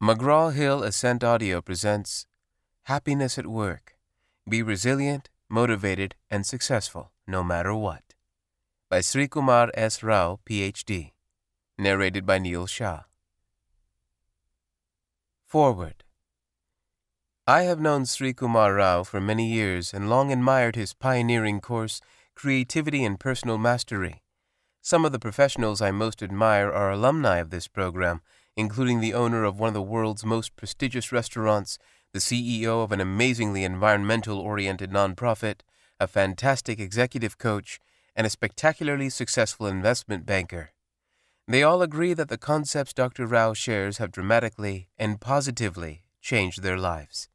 McGraw-Hill Ascent Audio presents Happiness at Work. Be resilient, motivated, and successful no matter what. By Srikumar S. Rao, PhD. Narrated by Shah. Foreword. I have known Srikumar Rao for many years and long admired his pioneering course, Creativity and Personal Mastery. Some of the professionals I most admire are alumni of this program, including the owner of one of the world's most prestigious restaurants, the CEO of an amazingly environmental-oriented nonprofit, a fantastic executive coach, and a spectacularly successful investment banker. They all agree that the concepts Dr. Rao shares have dramatically and positively changed their lives.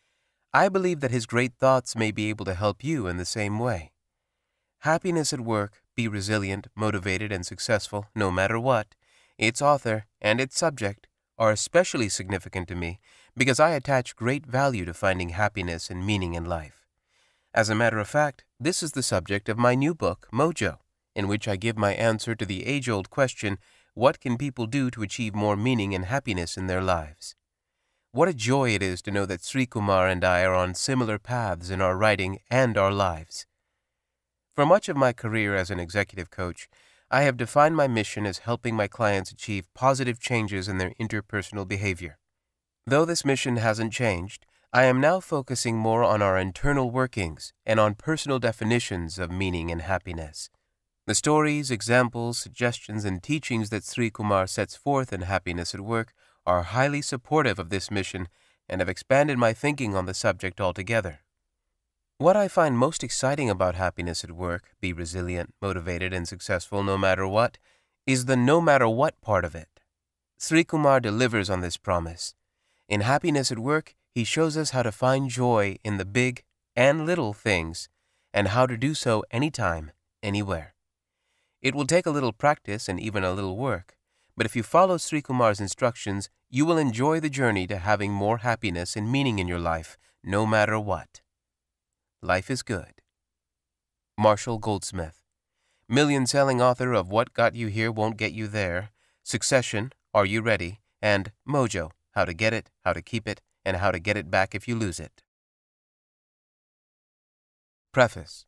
I believe that his great thoughts may be able to help you in the same way. Happiness at Work, Be Resilient, Motivated, and Successful no matter what, its author and its subject are especially significant to me because I attach great value to finding happiness and meaning in life. As a matter of fact, this is the subject of my new book, Mojo, in which I give my answer to the age-old question, what can people do to achieve more meaning and happiness in their lives? What a joy it is to know that Srikumar and I are on similar paths in our writing and our lives. For much of my career as an executive coach, I have defined my mission as helping my clients achieve positive changes in their interpersonal behavior. Though this mission hasn't changed, I am now focusing more on our internal workings and on personal definitions of meaning and happiness. The stories, examples, suggestions, and teachings that Srikumar sets forth in Happiness at Work are highly supportive of this mission and have expanded my thinking on the subject altogether. What I find most exciting about Happiness at Work, Be Resilient, Motivated, and Successful no matter what, is the no matter what part of it. Srikumar delivers on this promise. In Happiness at Work, he shows us how to find joy in the big and little things, and how to do so anytime, anywhere. It will take a little practice and even a little work, but if you follow Srikumar's instructions, you will enjoy the journey to having more happiness and meaning in your life, no matter what. Life is good. Marshall Goldsmith, million-selling author of What Got You Here Won't Get You There, Succession, Are You Ready, and Mojo, How to Get It, How to Keep It, and How to Get It Back If You Lose It. Preface.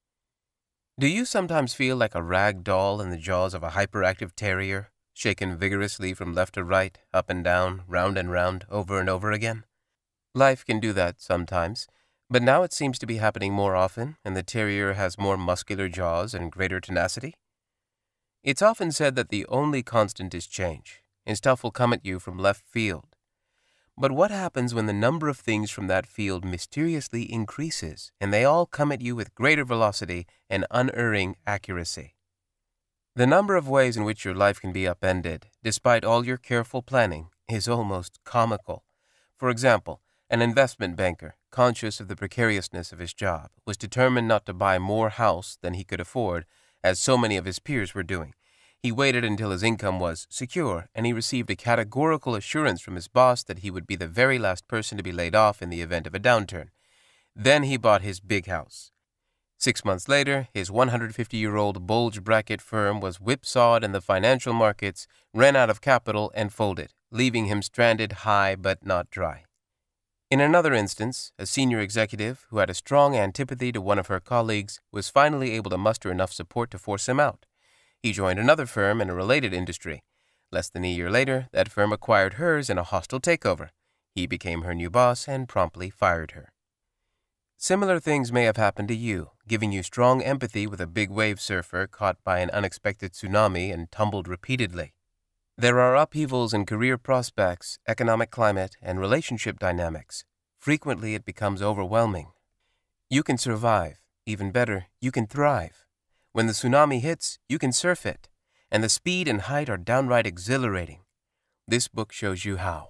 Do you sometimes feel like a rag doll in the jaws of a hyperactive terrier, shaken vigorously from left to right, up and down, round and round, over and over again? Life can do that sometimes. But now it seems to be happening more often, and the terrier has more muscular jaws and greater tenacity. It's often said that the only constant is change, and stuff will come at you from left field. But what happens when the number of things from that field mysteriously increases, and they all come at you with greater velocity and unerring accuracy? The number of ways in which your life can be upended, despite all your careful planning, is almost comical. For example, an investment banker, conscious of the precariousness of his job, was determined not to buy more house than he could afford, as so many of his peers were doing. He waited until his income was secure, and he received a categorical assurance from his boss that he would be the very last person to be laid off in the event of a downturn. Then he bought his big house. 6 months later, his 150-year-old bulge bracket firm was whipsawed in the financial markets, ran out of capital, and folded, leaving him stranded high but not dry. In another instance, a senior executive who had a strong antipathy to one of her colleagues was finally able to muster enough support to force him out. He joined another firm in a related industry. Less than a year later, that firm acquired hers in a hostile takeover. He became her new boss and promptly fired her. Similar things may have happened to you, giving you strong empathy with a big wave surfer caught by an unexpected tsunami and tumbled repeatedly. There are upheavals in career prospects, economic climate, and relationship dynamics. Frequently, it becomes overwhelming. You can survive. Even better, you can thrive. When the tsunami hits, you can surf it, and the speed and height are downright exhilarating. This book shows you how.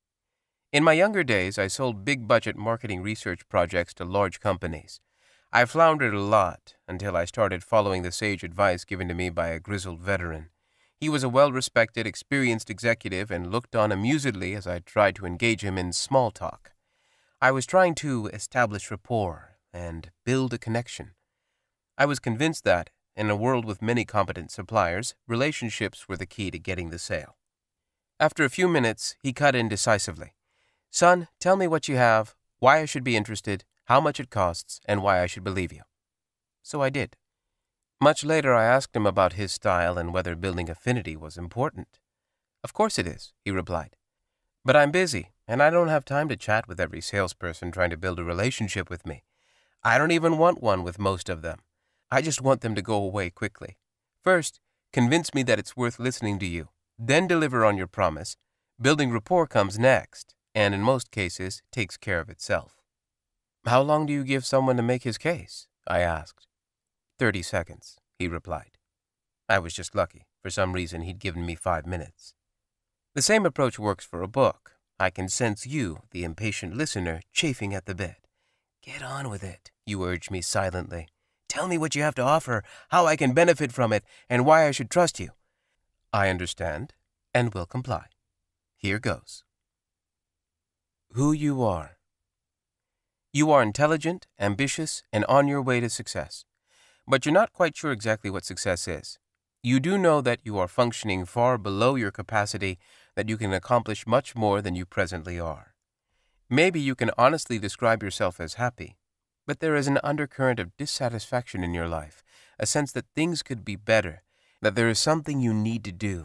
In my younger days, I sold big-budget marketing research projects to large companies. I floundered a lot until I started following the sage advice given to me by a grizzled veteran. He was a well-respected, experienced executive and looked on amusedly as I tried to engage him in small talk. I was trying to establish rapport and build a connection. I was convinced that, in a world with many competent suppliers, relationships were the key to getting the sale. After a few minutes, he cut in decisively. "Son, tell me what you have, why I should be interested, how much it costs, and why I should believe you." So I did. Much later, I asked him about his style and whether building affinity was important. "Of course it is," he replied. "But I'm busy, and I don't have time to chat with every salesperson trying to build a relationship with me. I don't even want one with most of them. I just want them to go away quickly. First, convince me that it's worth listening to you. Then deliver on your promise. Building rapport comes next, and in most cases takes care of itself." "How long do you give someone to make his case?" I asked. 30 seconds, he replied. I was just lucky. For some reason, he'd given me 5 minutes. The same approach works for a book. I can sense you, the impatient listener, chafing at the bit. "Get on with it," you urge me silently. "Tell me what you have to offer, how I can benefit from it, and why I should trust you." I understand, and will comply. Here goes. Who you are. You are intelligent, ambitious, and on your way to success. But you're not quite sure exactly what success is. You do know that you are functioning far below your capacity, that you can accomplish much more than you presently are. Maybe you can honestly describe yourself as happy, but there is an undercurrent of dissatisfaction in your life, a sense that things could be better, that there is something you need to do.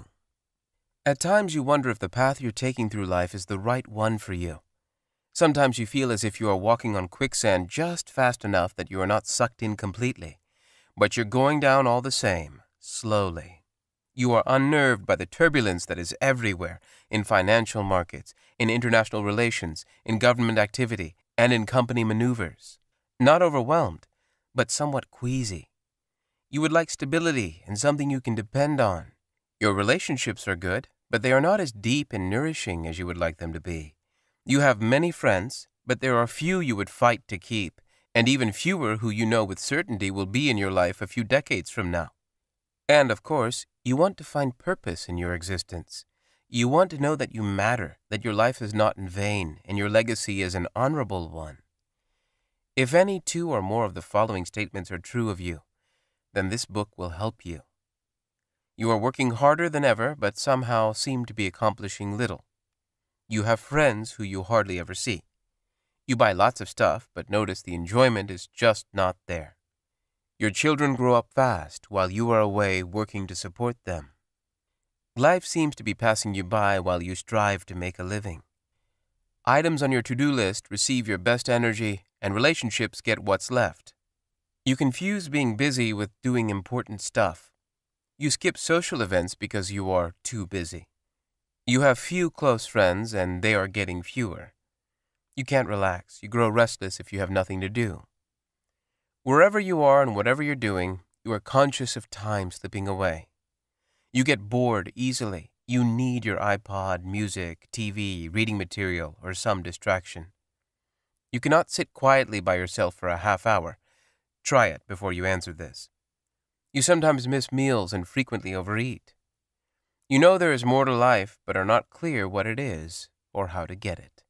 At times you wonder if the path you're taking through life is the right one for you. Sometimes you feel as if you are walking on quicksand just fast enough that you are not sucked in completely. But you're going down all the same, slowly. You are unnerved by the turbulence that is everywhere, in financial markets, in international relations, in government activity, and in company maneuvers. Not overwhelmed, but somewhat queasy. You would like stability and something you can depend on. Your relationships are good, but they are not as deep and nourishing as you would like them to be. You have many friends, but there are few you would fight to keep, and even fewer who you know with certainty will be in your life a few decades from now. And, of course, you want to find purpose in your existence. You want to know that you matter, that your life is not in vain, and your legacy is an honorable one. If any 2 or more of the following statements are true of you, then this book will help you. You are working harder than ever, but somehow seem to be accomplishing little. You have friends who you hardly ever see. You buy lots of stuff, but notice the enjoyment is just not there. Your children grow up fast while you are away working to support them. Life seems to be passing you by while you strive to make a living. Items on your to-do list receive your best energy, and relationships get what's left. You confuse being busy with doing important stuff. You skip social events because you are too busy. You have few close friends, and they are getting fewer. You can't relax. You grow restless if you have nothing to do. Wherever you are and whatever you're doing, you are conscious of time slipping away. You get bored easily. You need your iPod, music, TV, reading material, or some distraction. You cannot sit quietly by yourself for a half hour. Try it before you answer this. You sometimes miss meals and frequently overeat. You know there is more to life, but are not clear what it is or how to get it.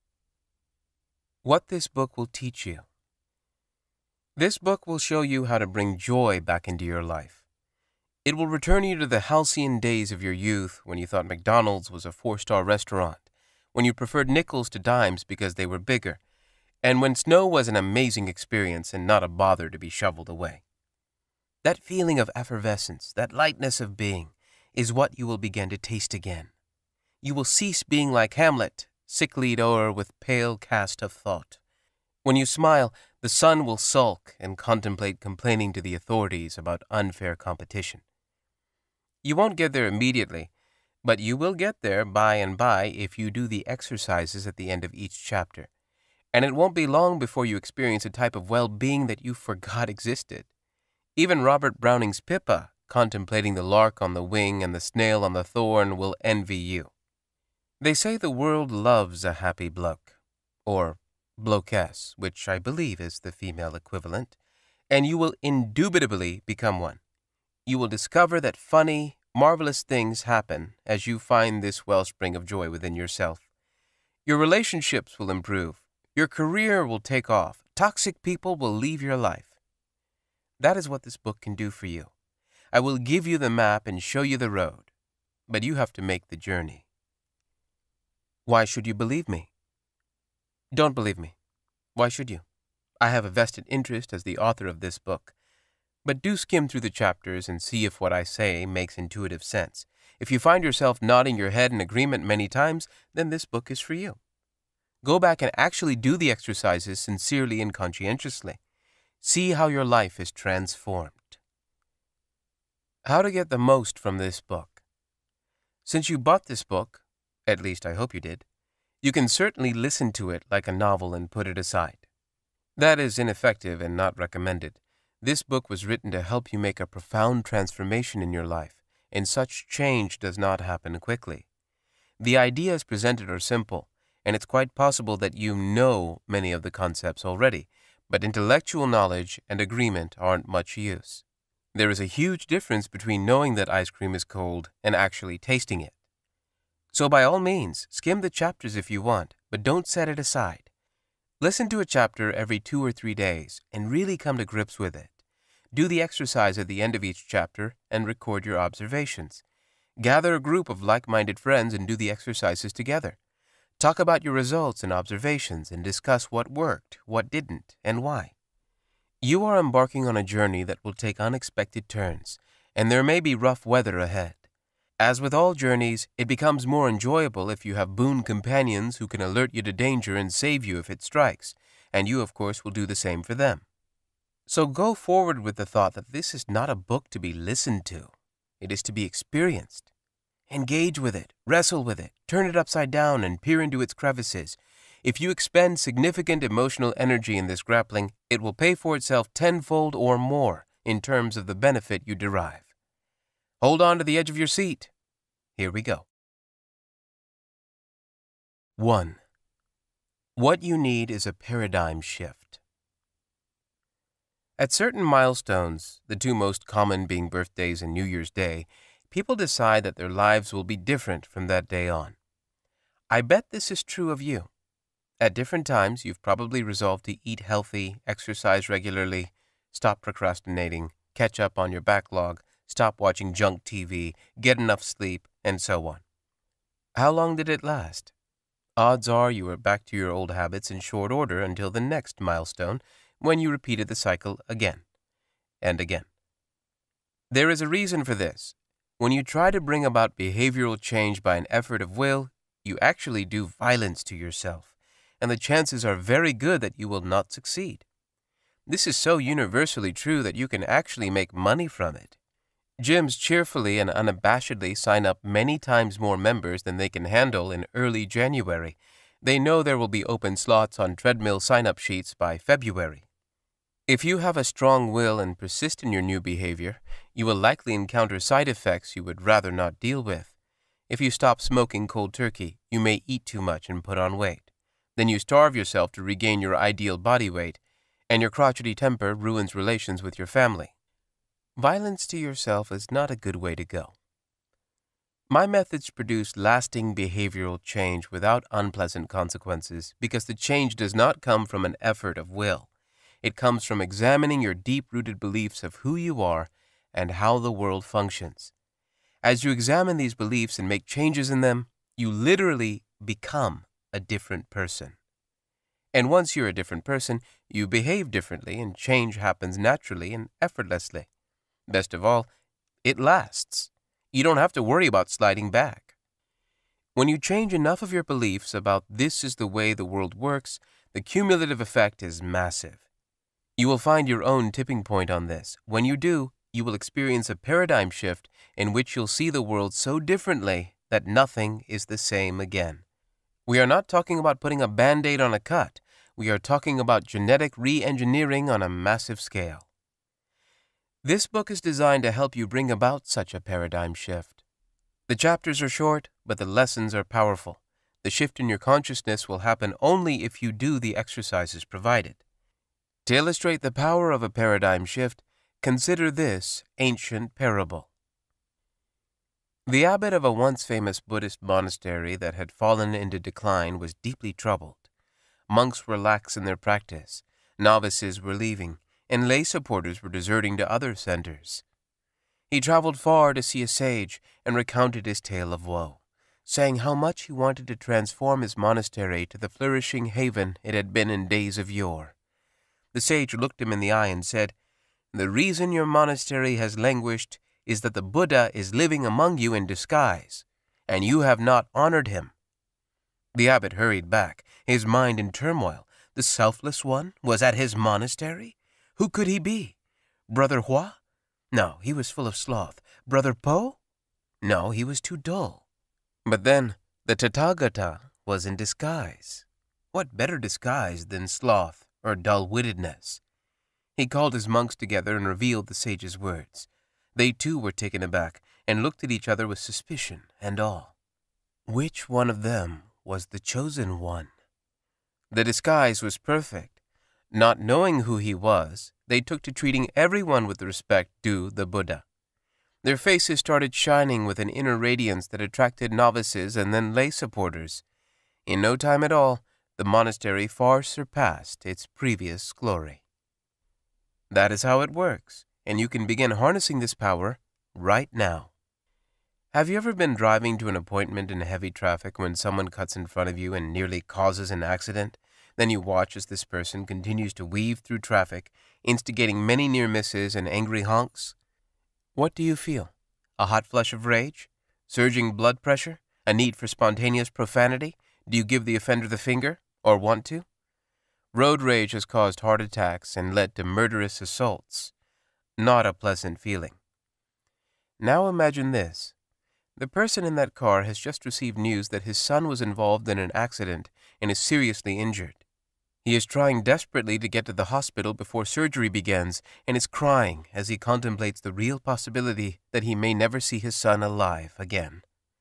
What this book will teach you. This book will show you how to bring joy back into your life. It will return you to the halcyon days of your youth when you thought McDonald's was a 4-star restaurant, when you preferred nickels to dimes because they were bigger, and when snow was an amazing experience and not a bother to be shoveled away. That feeling of effervescence, that lightness of being, is what you will begin to taste again. You will cease being like Hamlet, sicklied o'er with pale cast of thought. When you smile, the sun will sulk and contemplate complaining to the authorities about unfair competition. You won't get there immediately, but you will get there by and by if you do the exercises at the end of each chapter, and it won't be long before you experience a type of well-being that you forgot existed. Even Robert Browning's Pippa, contemplating the lark on the wing and the snail on the thorn, will envy you. They say the world loves a happy bloke, or blokess, which I believe is the female equivalent, and you will indubitably become one. You will discover that funny, marvelous things happen as you find this wellspring of joy within yourself. Your relationships will improve. Your career will take off. Toxic people will leave your life. That is what this book can do for you. I will give you the map and show you the road, but you have to make the journey. Why should you believe me? Don't believe me. Why should you? I have a vested interest as the author of this book. But do skim through the chapters and see if what I say makes intuitive sense. If you find yourself nodding your head in agreement many times, then this book is for you. Go back and actually do the exercises sincerely and conscientiously. See how your life is transformed. How to get the most from this book. Since you bought this book, at least I hope you did, you can certainly listen to it like a novel and put it aside. That is ineffective and not recommended. This book was written to help you make a profound transformation in your life, and such change does not happen quickly. The ideas presented are simple, and it's quite possible that you know many of the concepts already, but intellectual knowledge and agreement aren't much use. There is a huge difference between knowing that ice cream is cold and actually tasting it. So by all means, skim the chapters if you want, but don't set it aside. Listen to a chapter every 2 or 3 days and really come to grips with it. Do the exercise at the end of each chapter and record your observations. Gather a group of like-minded friends and do the exercises together. Talk about your results and observations and discuss what worked, what didn't, and why. You are embarking on a journey that will take unexpected turns, and there may be rough weather ahead. As with all journeys, it becomes more enjoyable if you have boon companions who can alert you to danger and save you if it strikes, and you, of course, will do the same for them. So go forward with the thought that this is not a book to be listened to. It is to be experienced. Engage with it, wrestle with it, turn it upside down and peer into its crevices. If you expend significant emotional energy in this grappling, it will pay for itself tenfold or more in terms of the benefit you derive. Hold on to the edge of your seat. Here we go. 1. What you need is a paradigm shift. At certain milestones, the two most common being birthdays and New Year's Day, people decide that their lives will be different from that day on. I bet this is true of you. At different times, you've probably resolved to eat healthy, exercise regularly, stop procrastinating, catch up on your backlog, stop watching junk TV, get enough sleep, and so on. How long did it last? Odds are you were back to your old habits in short order until the next milestone, when you repeated the cycle again and again. There is a reason for this. When you try to bring about behavioral change by an effort of will, you actually do violence to yourself, and the chances are very good that you will not succeed. This is so universally true that you can actually make money from it. Gyms cheerfully and unabashedly sign up many times more members than they can handle in early January. They know there will be open slots on treadmill sign-up sheets by February. If you have a strong will and persist in your new behavior, you will likely encounter side effects you would rather not deal with. If you stop smoking cold turkey, you may eat too much and put on weight. Then you starve yourself to regain your ideal body weight, and your crotchety temper ruins relations with your family. Violence to yourself is not a good way to go. My methods produce lasting behavioral change without unpleasant consequences because the change does not come from an effort of will. It comes from examining your deep-rooted beliefs of who you are and how the world functions. As you examine these beliefs and make changes in them, you literally become a different person. And once you're a different person, you behave differently and change happens naturally and effortlessly. Best of all, it lasts. You don't have to worry about sliding back. When you change enough of your beliefs about this is the way the world works, the cumulative effect is massive. You will find your own tipping point on this. When you do, you will experience a paradigm shift in which you'll see the world so differently that nothing is the same again. We are not talking about putting a Band-Aid on a cut. We are talking about genetic re-engineering on a massive scale. This book is designed to help you bring about such a paradigm shift. The chapters are short, but the lessons are powerful. The shift in your consciousness will happen only if you do the exercises provided. To illustrate the power of a paradigm shift, consider this ancient parable. The abbot of a once famous Buddhist monastery that had fallen into decline was deeply troubled. Monks were lax in their practice, novices were leaving, and lay supporters were deserting to other centers. He traveled far to see a sage and recounted his tale of woe. saying how much he wanted to transform his monastery to the flourishing haven it had been in days of yore. The sage looked him in the eye and said, "The reason your monastery has languished is that the Buddha is living among you in disguise, and you have not honored him." The abbot hurried back, his mind in turmoil. The selfless one was at his monastery? Who could he be? Brother Hua? No, he was full of sloth. Brother Po? No, he was too dull. But then the Tathagata was in disguise. What better disguise than sloth or dull-wittedness? He called his monks together and revealed the sage's words. They too were taken aback and looked at each other with suspicion and awe. Which one of them was the chosen one? The disguise was perfect. Not knowing who he was, they took to treating everyone with the respect due the Buddha. Their faces started shining with an inner radiance that attracted novices and then lay supporters. In no time at all, the monastery far surpassed its previous glory. That is how it works, and you can begin harnessing this power right now. Have you ever been driving to an appointment in heavy traffic when someone cuts in front of you and nearly causes an accident? Then you watch as this person continues to weave through traffic, instigating many near misses and angry honks? What do you feel? A hot flush of rage? Surging blood pressure? A need for spontaneous profanity? Do you give the offender the finger, or want to? Road rage has caused heart attacks and led to murderous assaults. Not a pleasant feeling. Now imagine this. The person in that car has just received news that his son was involved in an accident and is seriously injured. He is trying desperately to get to the hospital before surgery begins and is crying as he contemplates the real possibility that he may never see his son alive again.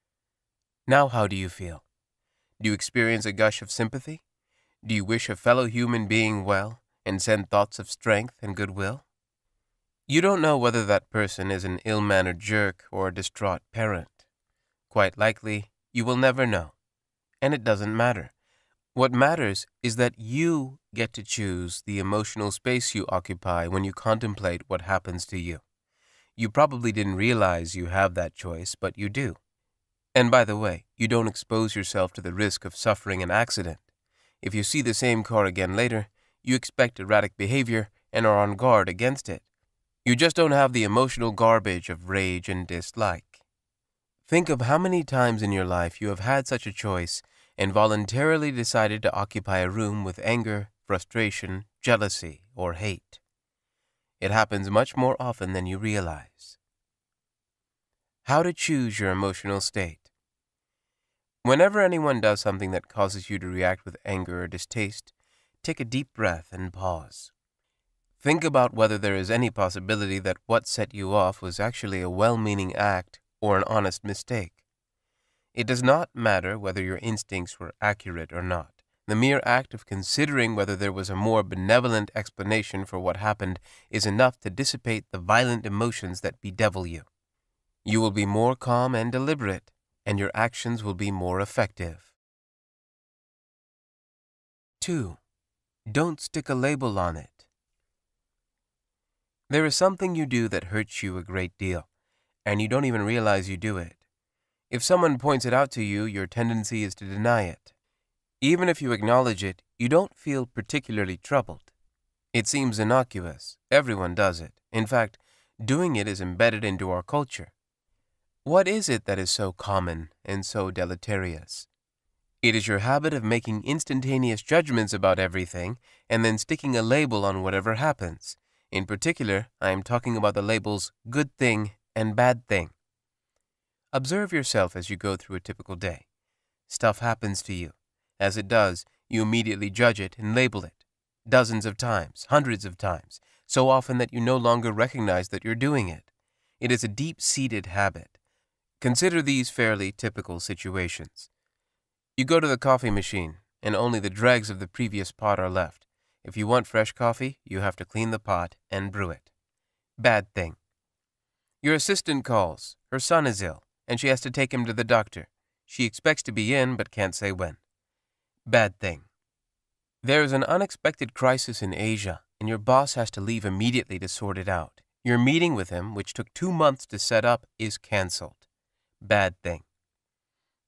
Now how do you feel? Do you experience a gush of sympathy? Do you wish a fellow human being well and send thoughts of strength and goodwill? You don't know whether that person is an ill-mannered jerk or a distraught parent. Quite likely, you will never know. And it doesn't matter. What matters is that you get to choose the emotional space you occupy when you contemplate what happens to you. You probably didn't realize you have that choice, but you do. And by the way, you don't expose yourself to the risk of suffering an accident. If you see the same car again later, you expect erratic behavior and are on guard against it. You just don't have the emotional garbage of rage and dislike. Think of how many times in your life you have had such a choice and voluntarily decided to occupy a room with anger, frustration, jealousy, or hate. It happens much more often than you realize. How to choose your emotional state. Whenever anyone does something that causes you to react with anger or distaste, take a deep breath and pause. Think about whether there is any possibility that what set you off was actually a well-meaning act or an honest mistake. It does not matter whether your instincts were accurate or not. The mere act of considering whether there was a more benevolent explanation for what happened is enough to dissipate the violent emotions that bedevil you. You will be more calm and deliberate, and your actions will be more effective. 2. Don't stick a label on it. There is something you do that hurts you a great deal, and you don't even realize you do it. If someone points it out to you, your tendency is to deny it. Even if you acknowledge it, you don't feel particularly troubled. It seems innocuous. Everyone does it. In fact, doing it is embedded into our culture. What is it that is so common and so deleterious? It is your habit of making instantaneous judgments about everything and then sticking a label on whatever happens. In particular, I am talking about the labels good thing and bad thing. Observe yourself as you go through a typical day. Stuff happens to you. As it does, you immediately judge it and label it. Dozens of times, hundreds of times, so often that you no longer recognize that you're doing it. It is a deep-seated habit. Consider these fairly typical situations. You go to the coffee machine, and only the dregs of the previous pot are left. If you want fresh coffee, you have to clean the pot and brew it. Bad thing. Your assistant calls. Her son is ill, and she has to take him to the doctor. She expects to be in, but can't say when. Bad thing. There is an unexpected crisis in Asia, and your boss has to leave immediately to sort it out. Your meeting with him, which took 2 months to set up, is cancelled. Bad thing.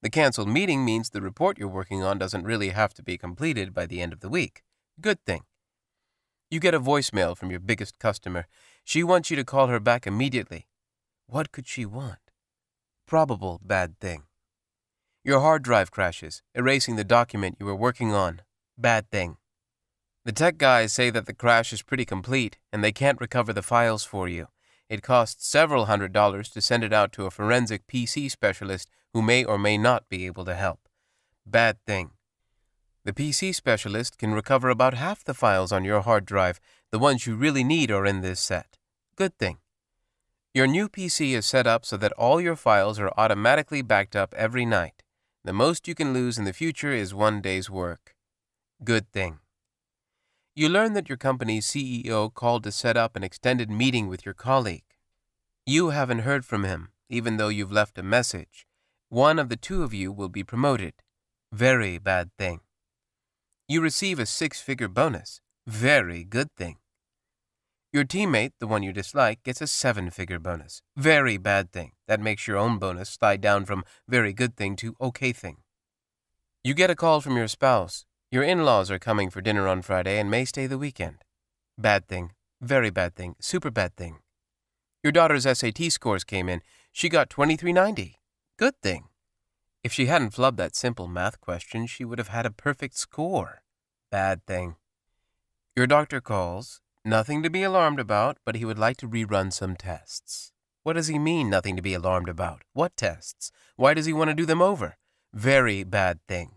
The canceled meeting means the report you're working on doesn't really have to be completed by the end of the week. Good thing. You get a voicemail from your biggest customer. She wants you to call her back immediately. What could she want? Probable bad thing. Your hard drive crashes, erasing the document you were working on. Bad thing. The tech guys say that the crash is pretty complete and they can't recover the files for you. It costs several $100s to send it out to a forensic PC specialist who may or may not be able to help. Bad thing. The PC specialist can recover about half the files on your hard drive. The ones you really need are in this set. Good thing. Your new PC is set up so that all your files are automatically backed up every night. The most you can lose in the future is one day's work. Good thing. You learn that your company's CEO called to set up an extended meeting with your colleague. You haven't heard from him, even though you've left a message. One of the two of you will be promoted. Very bad thing. You receive a 6-figure bonus. Very good thing. Your teammate, the one you dislike, gets a 7-figure bonus. Very bad thing. That makes your own bonus slide down from very good thing to okay thing. You get a call from your spouse. Your in-laws are coming for dinner on Friday and may stay the weekend. Bad thing. Very bad thing. Super bad thing. Your daughter's SAT scores came in. She got 2390. Good thing. If she hadn't flubbed that simple math question, she would have had a perfect score. Bad thing. Your doctor calls. Nothing to be alarmed about, but he would like to rerun some tests. What does he mean, nothing to be alarmed about? What tests? Why does he want to do them over? Very bad thing.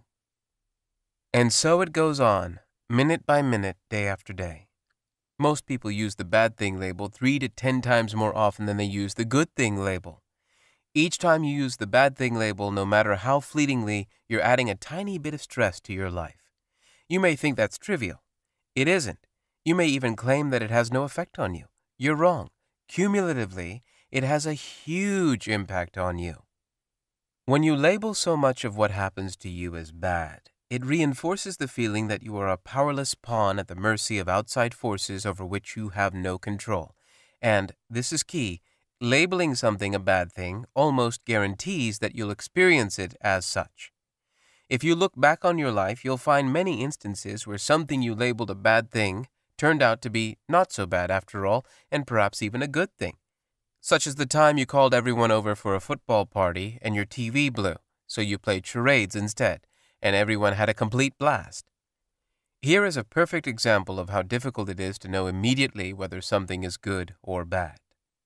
And so it goes on, minute by minute, day after day. Most people use the bad thing label 3 to 10 times more often than they use the good thing label. Each time you use the bad thing label, no matter how fleetingly, you're adding a tiny bit of stress to your life. You may think that's trivial. It isn't. You may even claim that it has no effect on you. You're wrong. Cumulatively, it has a huge impact on you. When you label so much of what happens to you as bad, it reinforces the feeling that you are a powerless pawn at the mercy of outside forces over which you have no control. And, this is key, labeling something a bad thing almost guarantees that you'll experience it as such. If you look back on your life, you'll find many instances where something you labeled a bad thing turned out to be not so bad after all, and perhaps even a good thing. Such as the time you called everyone over for a football party and your TV blew, so you played charades instead, and everyone had a complete blast. Here is a perfect example of how difficult it is to know immediately whether something is good or bad.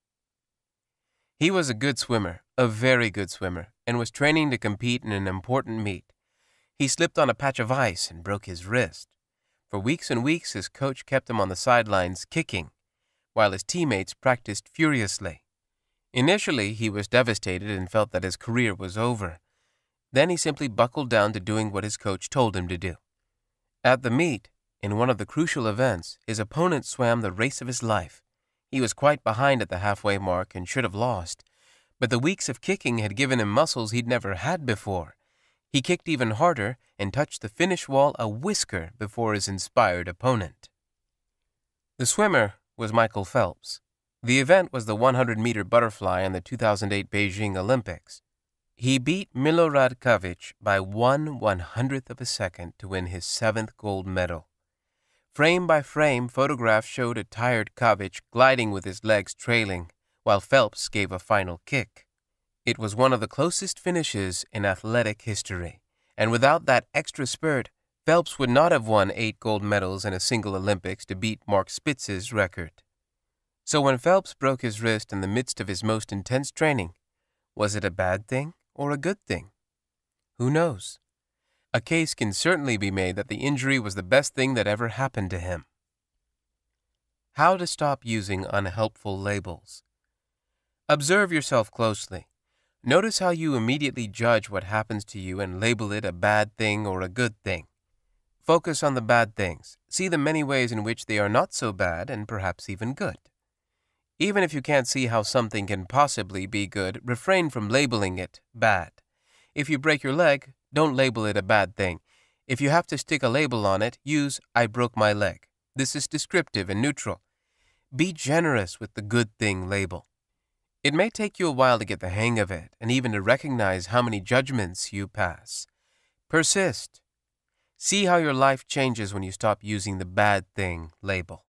He was a good swimmer, a very good swimmer, and was training to compete in an important meet. He slipped on a patch of ice and broke his wrist. For weeks and weeks, his coach kept him on the sidelines kicking, while his teammates practiced furiously. Initially, he was devastated and felt that his career was over. Then he simply buckled down to doing what his coach told him to do. At the meet, in one of the crucial events, his opponent swam the race of his life. He was quite behind at the halfway mark and should have lost, but the weeks of kicking had given him muscles he'd never had before. He kicked even harder and touched the finish wall a whisker before his inspired opponent. The swimmer was Michael Phelps. The event was the 100-meter butterfly in the 2008 Beijing Olympics. He beat Milorad Kavic by 1/100th of a second to win his 7th gold medal. Frame by frame, photographs showed a tired Kavic gliding with his legs trailing, while Phelps gave a final kick. It was one of the closest finishes in athletic history, and without that extra spurt, Phelps would not have won 8 gold medals in a single Olympics to beat Mark Spitz's record. So when Phelps broke his wrist in the midst of his most intense training, was it a bad thing or a good thing? Who knows? A case can certainly be made that the injury was the best thing that ever happened to him. How to stop using unhelpful labels. Observe yourself closely. Notice how you immediately judge what happens to you and label it a bad thing or a good thing. Focus on the bad things. See the many ways in which they are not so bad and perhaps even good. Even if you can't see how something can possibly be good, refrain from labeling it bad. If you break your leg, don't label it a bad thing. If you have to stick a label on it, use "I broke my leg." This is descriptive and neutral. Be generous with the good thing label. It may take you a while to get the hang of it and even to recognize how many judgments you pass. Persist. See how your life changes when you stop using the bad thing label.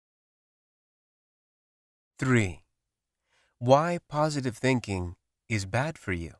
3. Why positive thinking is bad for you.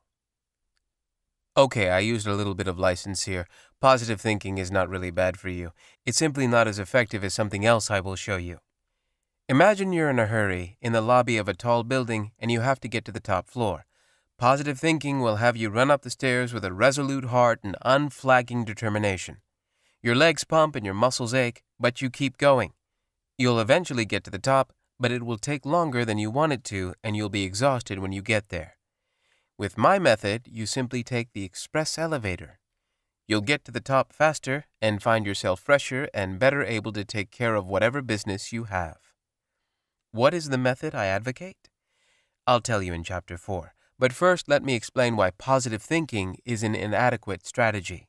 Okay, I used a little bit of license here. Positive thinking is not really bad for you. It's simply not as effective as something else I will show you. Imagine you're in a hurry in the lobby of a tall building and you have to get to the top floor. Positive thinking will have you run up the stairs with a resolute heart and unflagging determination. Your legs pump and your muscles ache, but you keep going. You'll eventually get to the top, but it will take longer than you want it to, and you'll be exhausted when you get there. With my method, you simply take the express elevator. You'll get to the top faster and find yourself fresher and better able to take care of whatever business you have. What is the method I advocate? I'll tell you in Chapter 4, but first let me explain why positive thinking is an inadequate strategy.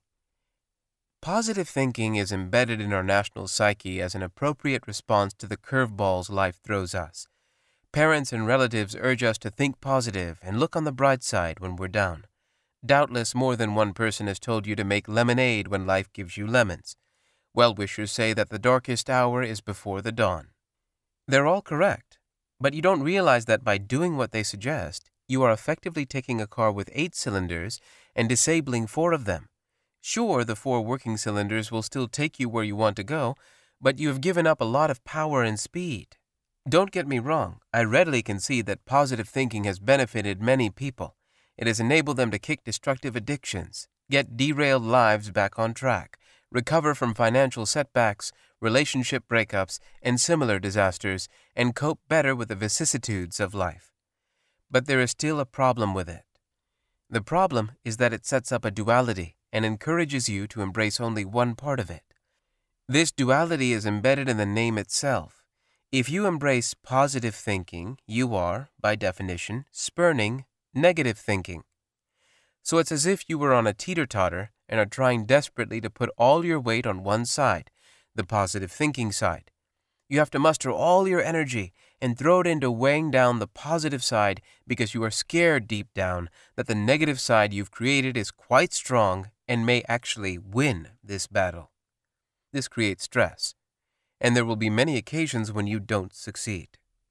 Positive thinking is embedded in our national psyche as an appropriate response to the curveballs life throws us. Parents and relatives urge us to think positive and look on the bright side when we're down. Doubtless more than one person has told you to make lemonade when life gives you lemons. Well-wishers say that the darkest hour is before the dawn. They're all correct, but you don't realize that by doing what they suggest, you are effectively taking a car with 8 cylinders and disabling 4 of them. Sure, the 4 working cylinders will still take you where you want to go, but you have given up a lot of power and speed. Don't get me wrong, I readily concede that positive thinking has benefited many people. It has enabled them to kick destructive addictions, get derailed lives back on track, recover from financial setbacks, relationship breakups, and similar disasters, and cope better with the vicissitudes of life. But there is still a problem with it. The problem is that it sets up a duality and encourages you to embrace only one part of it. This duality is embedded in the name itself. If you embrace positive thinking, you are, by definition, spurning negative thinking. So it's as if you were on a teeter-totter and are trying desperately to put all your weight on one side, the positive thinking side. You have to muster all your energy and throw it into weighing down the positive side because you are scared deep down that the negative side you've created is quite strong and may actually win this battle. This creates stress, and there will be many occasions when you don't succeed.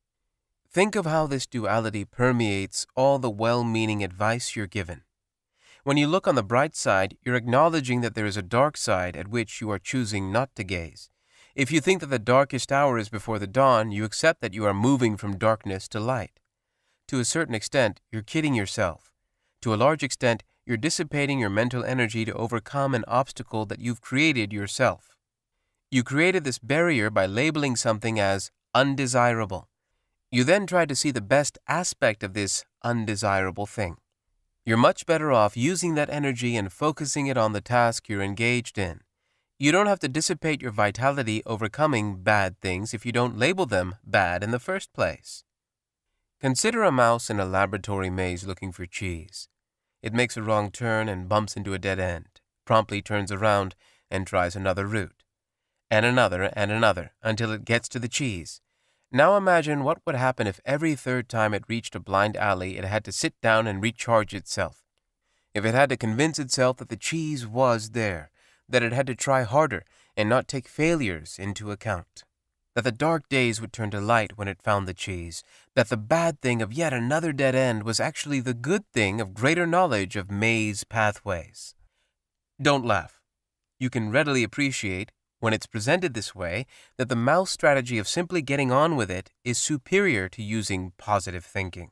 Think of how this duality permeates all the well-meaning advice you're given. When you look on the bright side, you're acknowledging that there is a dark side at which you are choosing not to gaze. If you think that the darkest hour is before the dawn, you accept that you are moving from darkness to light. To a certain extent, you're kidding yourself. To a large extent, you're dissipating your mental energy to overcome an obstacle that you've created yourself. You created this barrier by labeling something as undesirable. You then try to see the best aspect of this undesirable thing. You're much better off using that energy and focusing it on the task you're engaged in. You don't have to dissipate your vitality overcoming bad things if you don't label them bad in the first place. Consider a mouse in a laboratory maze looking for cheese. It makes a wrong turn and bumps into a dead end, promptly turns around and tries another route, and another, until it gets to the cheese. Now imagine what would happen if every third time it reached a blind alley it had to sit down and recharge itself. If it had to convince itself that the cheese was there, that it had to try harder and not take failures into account, that the dark days would turn to light when it found the cheese, that the bad thing of yet another dead end was actually the good thing of greater knowledge of maze pathways. Don't laugh. You can readily appreciate, when it's presented this way, that the mouse strategy of simply getting on with it is superior to using positive thinking.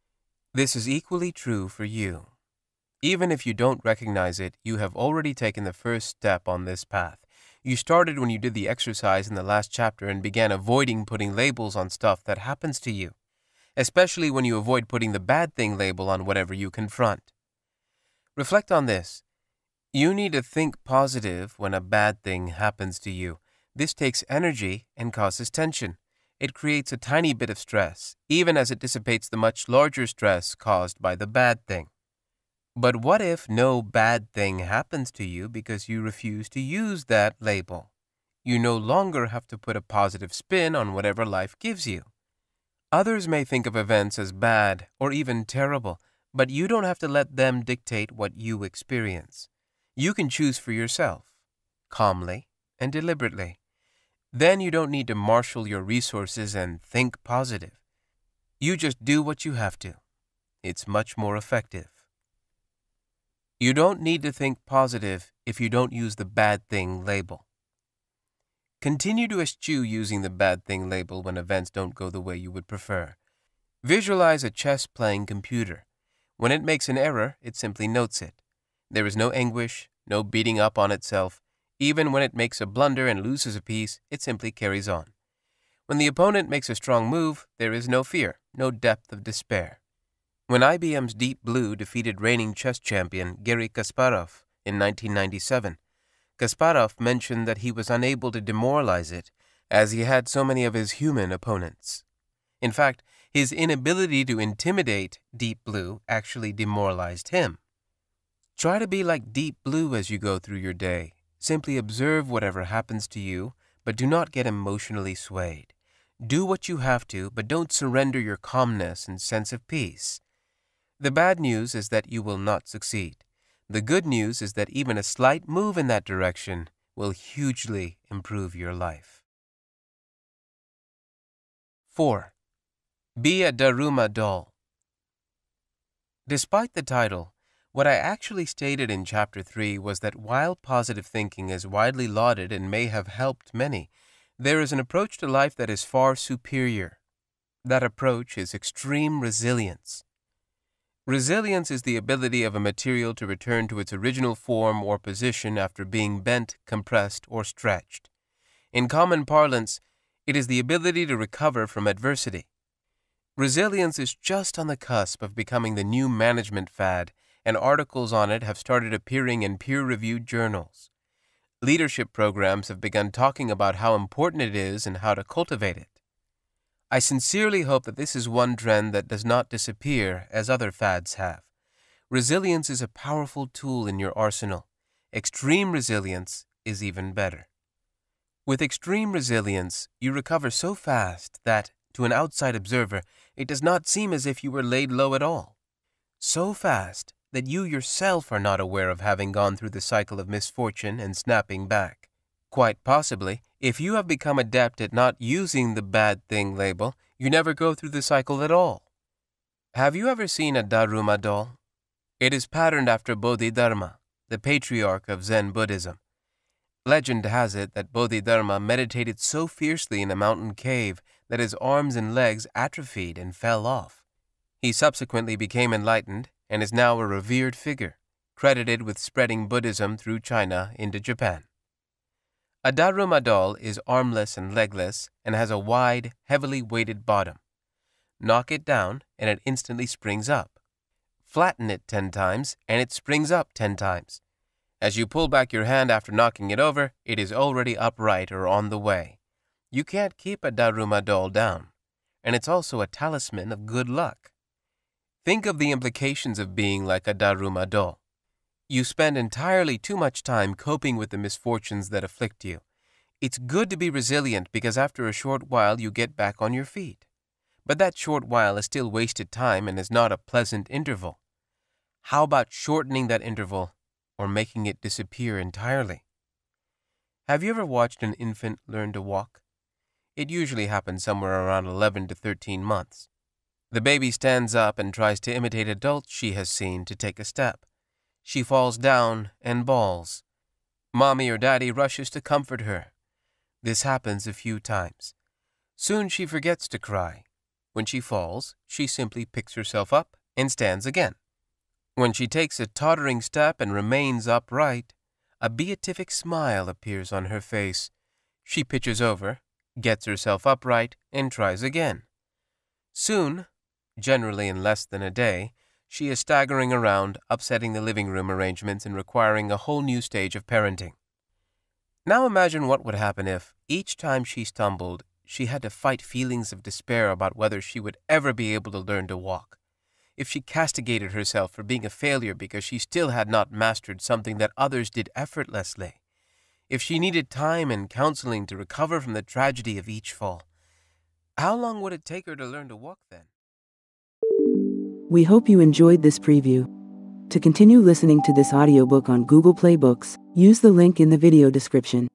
This is equally true for you. Even if you don't recognize it, you have already taken the first step on this path. You started when you did the exercise in the last chapter and began avoiding putting labels on stuff that happens to you, especially when you avoid putting the bad thing label on whatever you confront. Reflect on this. You need to think positive when a bad thing happens to you. This takes energy and causes tension. It creates a tiny bit of stress, even as it dissipates the much larger stress caused by the bad thing. But what if no bad thing happens to you because you refuse to use that label? You no longer have to put a positive spin on whatever life gives you. Others may think of events as bad or even terrible, but you don't have to let them dictate what you experience. You can choose for yourself, calmly and deliberately. Then you don't need to marshal your resources and think positive. You just do what you have to. It's much more effective. You don't need to think positive if you don't use the bad thing label. Continue to eschew using the bad thing label when events don't go the way you would prefer. Visualize a chess-playing computer. When it makes an error, it simply notes it. There is no anguish, no beating up on itself. Even when it makes a blunder and loses a piece, it simply carries on. When the opponent makes a strong move, there is no fear, no depth of despair. When IBM's Deep Blue defeated reigning chess champion Garry Kasparov in 1997, Kasparov mentioned that he was unable to demoralize it as he had so many of his human opponents. In fact, his inability to intimidate Deep Blue actually demoralized him. Try to be like Deep Blue as you go through your day. Simply observe whatever happens to you, but do not get emotionally swayed. Do what you have to, but don't surrender your calmness and sense of peace. The bad news is that you will not succeed. The good news is that even a slight move in that direction will hugely improve your life. 4. Be a Daruma doll. Despite the title, what I actually stated in Chapter 3 was that while positive thinking is widely lauded and may have helped many, there is an approach to life that is far superior. That approach is extreme resilience. Resilience is the ability of a material to return to its original form or position after being bent, compressed, or stretched. In common parlance, it is the ability to recover from adversity. Resilience is just on the cusp of becoming the new management fad, and articles on it have started appearing in peer-reviewed journals. Leadership programs have begun talking about how important it is and how to cultivate it. I sincerely hope that this is one trend that does not disappear as other fads have. Resilience is a powerful tool in your arsenal. Extreme resilience is even better. With extreme resilience, you recover so fast that, to an outside observer, it does not seem as if you were laid low at all. So fast that you yourself are not aware of having gone through the cycle of misfortune and snapping back. Quite possibly, if you have become adept at not using the bad thing label, you never go through the cycle at all. Have you ever seen a Daruma doll? It is patterned after Bodhidharma, the patriarch of Zen Buddhism. Legend has it that Bodhidharma meditated so fiercely in a mountain cave that his arms and legs atrophied and fell off. He subsequently became enlightened and is now a revered figure, credited with spreading Buddhism through China into Japan. A Daruma doll is armless and legless and has a wide, heavily weighted bottom. Knock it down and it instantly springs up. Flatten it 10 times and it springs up 10 times. As you pull back your hand after knocking it over, it is already upright or on the way. You can't keep a Daruma doll down, and it's also a talisman of good luck. Think of the implications of being like a Daruma doll. You spend entirely too much time coping with the misfortunes that afflict you. It's good to be resilient because after a short while you get back on your feet. But that short while is still wasted time and is not a pleasant interval. How about shortening that interval or making it disappear entirely? Have you ever watched an infant learn to walk? It usually happens somewhere around 11 to 13 months. The baby stands up and tries to imitate adults she has seen to take a step. She falls down and bawls. Mommy or daddy rushes to comfort her. This happens a few times. Soon she forgets to cry. When she falls, she simply picks herself up and stands again. When she takes a tottering step and remains upright, a beatific smile appears on her face. She pitches over, gets herself upright, and tries again. Soon, generally in less than a day, she is staggering around, upsetting the living room arrangements and requiring a whole new stage of parenting. Now imagine what would happen if, each time she stumbled, she had to fight feelings of despair about whether she would ever be able to learn to walk. If she castigated herself for being a failure because she still had not mastered something that others did effortlessly. If she needed time and counseling to recover from the tragedy of each fall. How long would it take her to learn to walk then? We hope you enjoyed this preview. To continue listening to this audiobook on Google Play Books, use the link in the video description.